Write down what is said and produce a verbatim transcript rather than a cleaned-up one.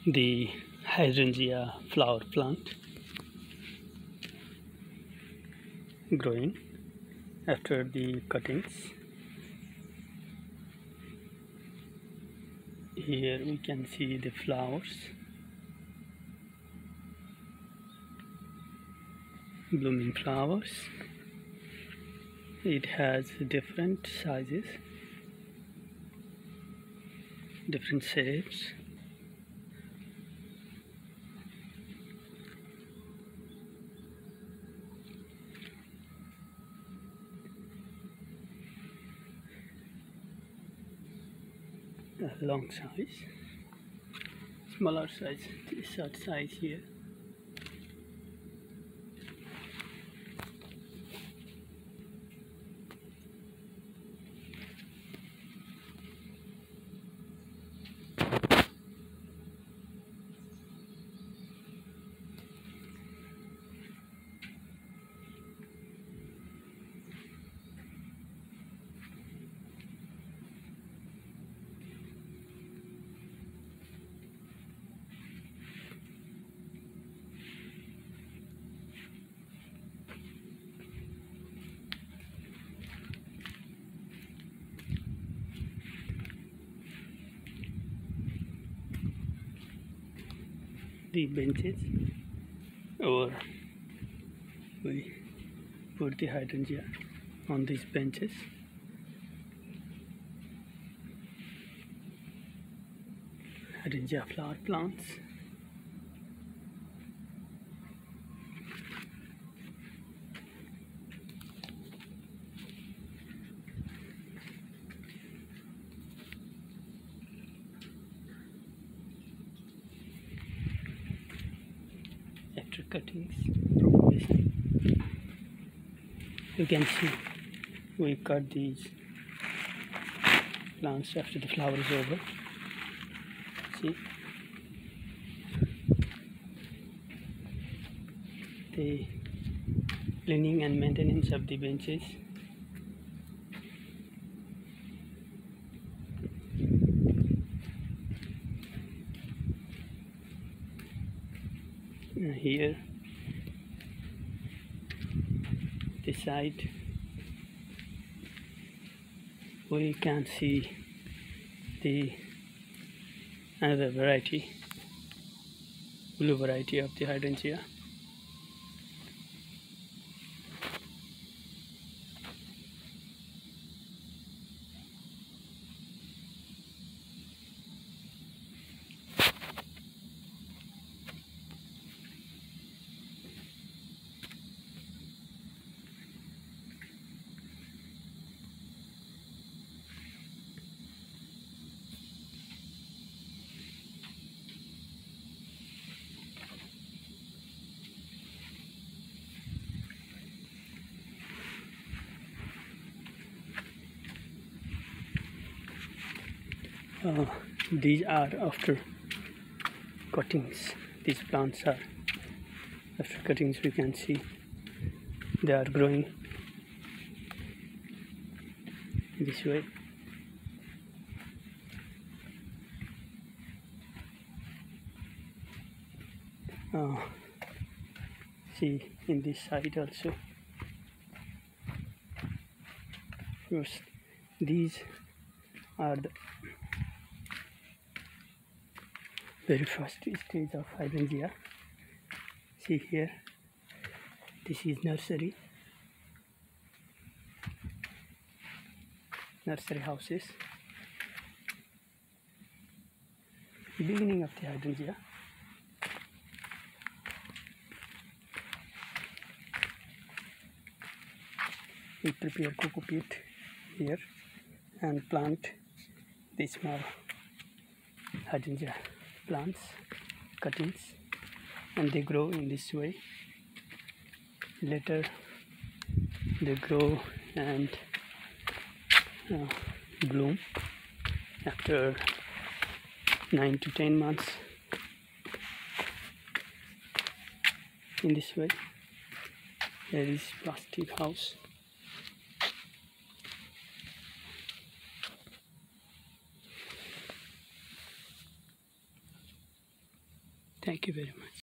the Hydrangea flower plant growing after the cuttings. Here we can see the flowers, blooming flowers. It has different sizes, different shapes. A long size, smaller size, short size here. The benches, or we put the hydrangea on these benches. Hydrangea flower plants. After cuttings, propagation, you can see we cut these plants after the flower is over. See, the cleaning and maintenance of the benches. Here, this side, we can see the another variety, blue variety of the hydrangea. Uh, these are after cuttings. These plants are after cuttings. We can see they are growing this way. Uh, see in this side also. First, these are the very first stage of hydrangea. See here, this is nursery, nursery houses, beginning of the hydrangea. We prepare coco peat here and plant the small hydrangea plants, cuttings, and they grow in this way. Later they grow and uh, bloom after nine to ten months in this way. There is plastic house. Thank you very much.